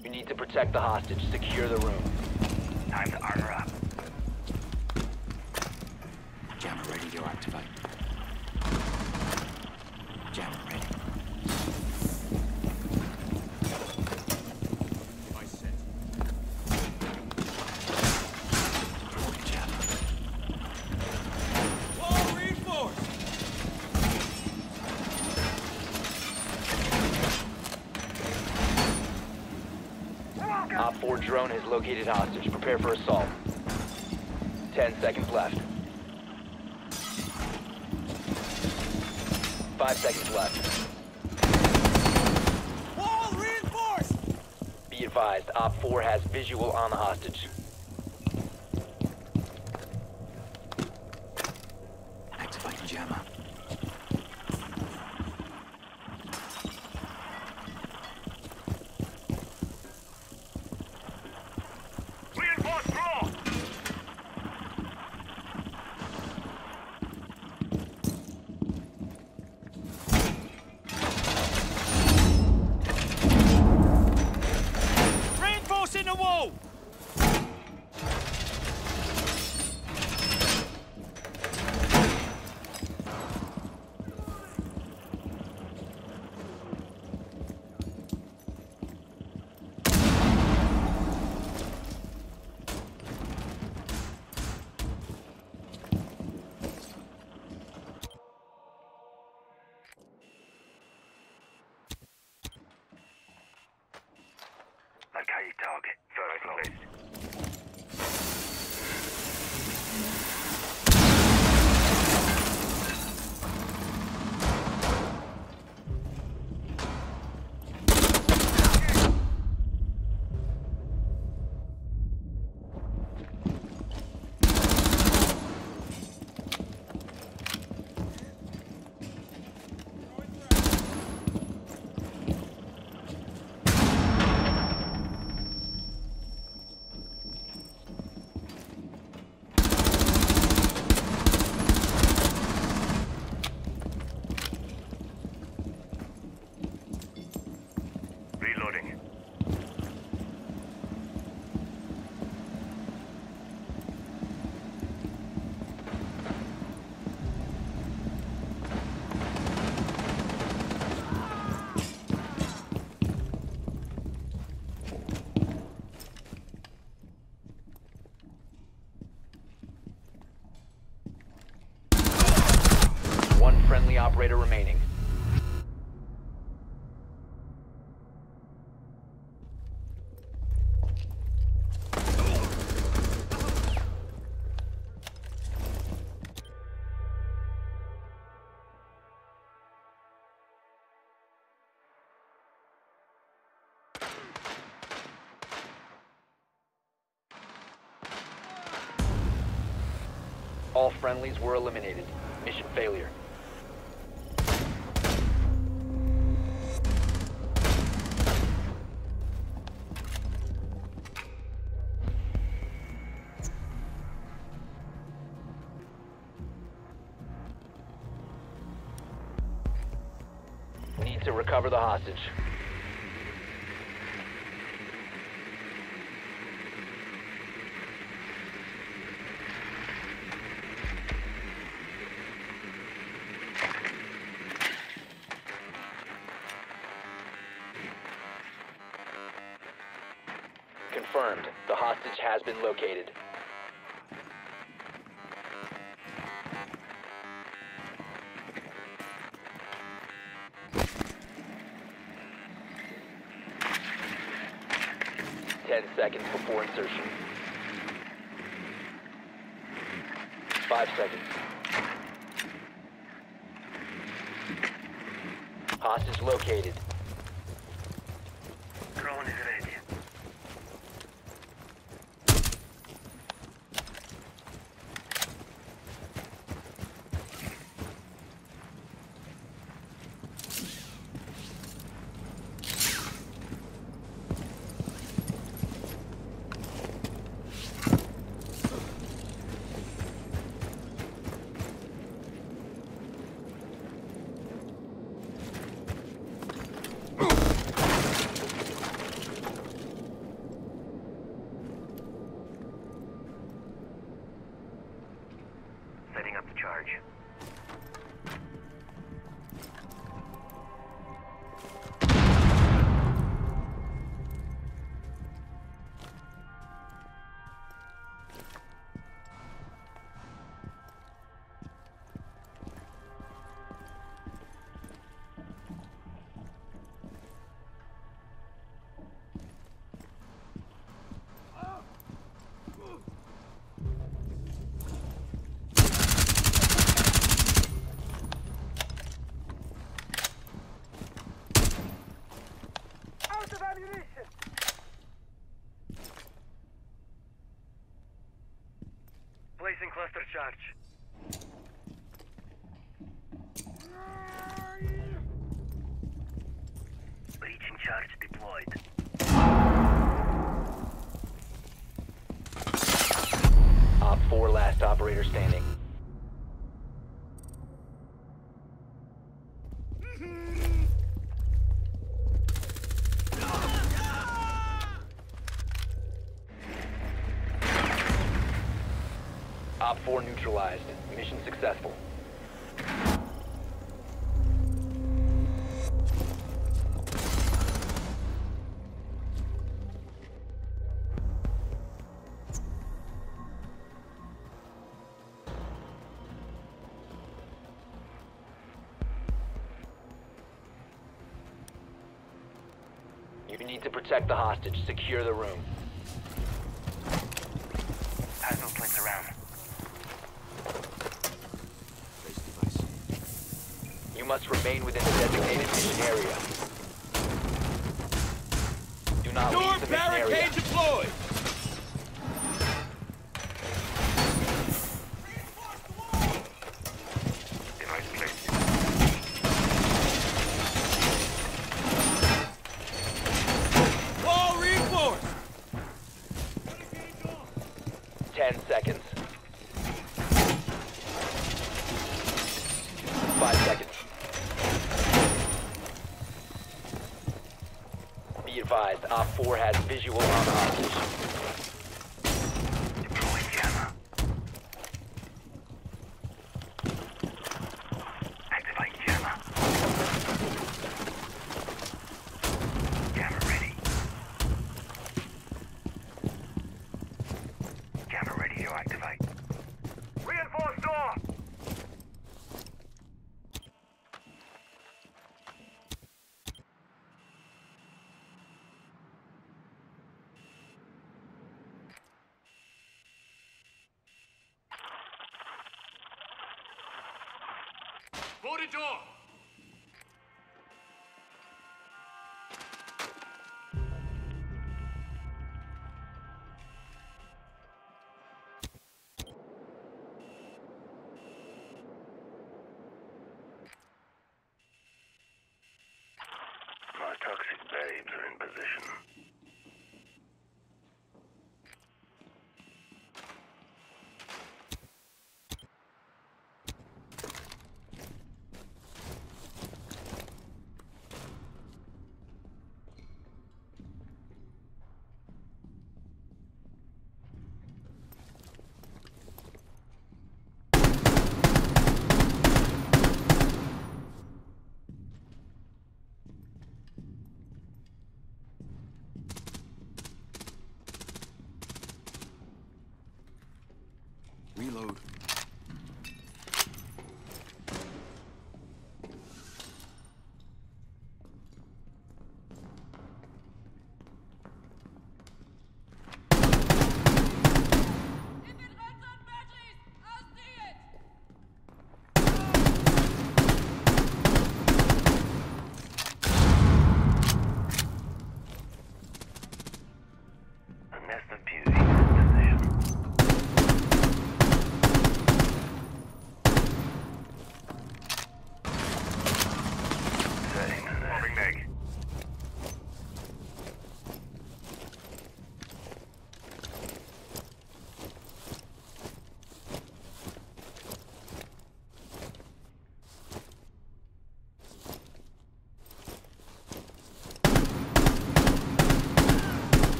You need to protect the hostage. Secure the room. Time to armor up. Jammer ready to activate. Jammer ready. I set. Deploy jammer. Wall reinforced! Op 4 drone has located hostage. Prepare for assault. 10 seconds left. 5 seconds left. Wall reinforced! Be advised, Op 4 has visual on the hostage. Activating jammer. Reinforced floor! Reinforcing the wall! Locate target. First list. Reloading. One friendly operator remaining. All friendlies were eliminated. Mission failure. Need to recover the hostage. Confirmed. The hostage has been located. Ten seconds before insertion. 5 seconds. Hostage located. Drone is ready. charge. Breaching charge deployed. Op 4 last operator standing. Op 4 neutralized. Mission successful. You need to protect the hostage. Secure the room. Has no plates around. Place device. You must remain within the designated mission area. Do not Door leave the mission area. barricade deployed! Device placed. Wall reinforced! 10 seconds. 5 seconds. Be advised, Op 4 has visual on the hostage. Deploying jammer. Activating jammer. Jammer ready. Jammer ready to activate. Reinforced door! Boarded door! My toxic babes are in position.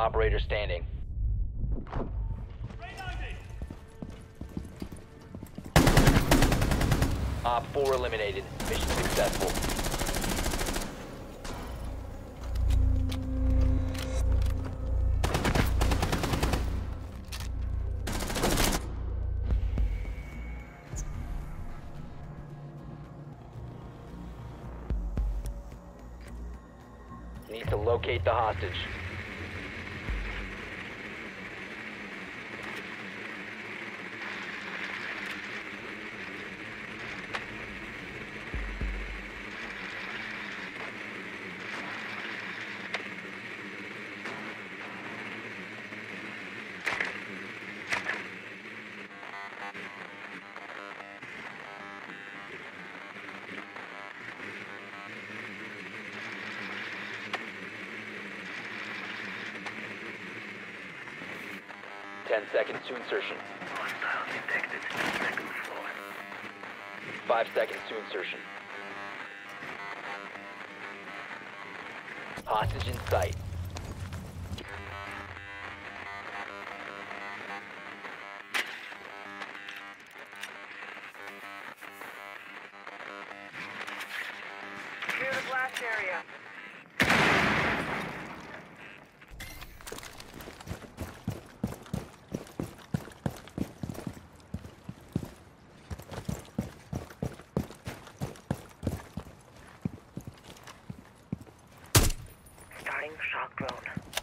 operator standing. Op 4 eliminated. Mission successful. Need to locate the hostage. Ten seconds to insertion. Hostile detected. Second floor. 5 seconds to insertion. Hostage in sight. Clear the blast area. Starting shock drone.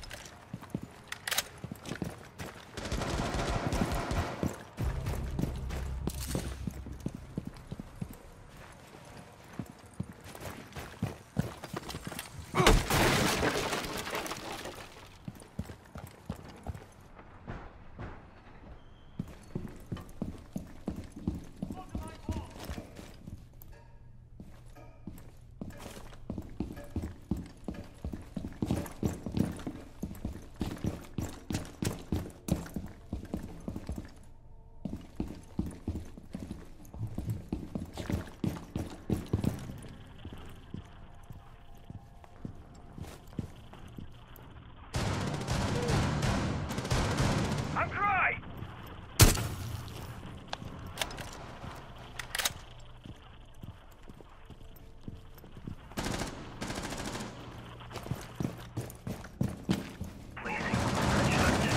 I'm dry! Placing charge.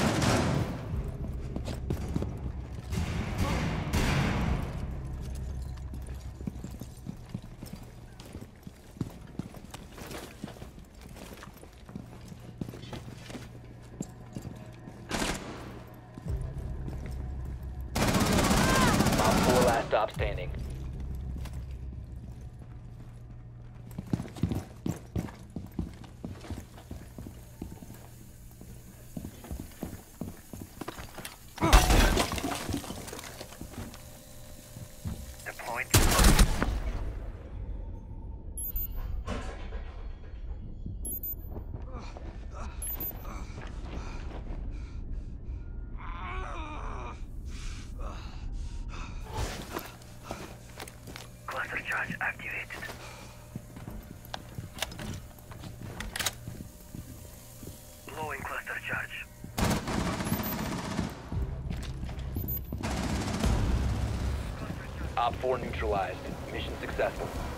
Op 4 last stop standing. The point. Cluster charge activated. Blowing cluster charge. Op 4 neutralized. Mission successful.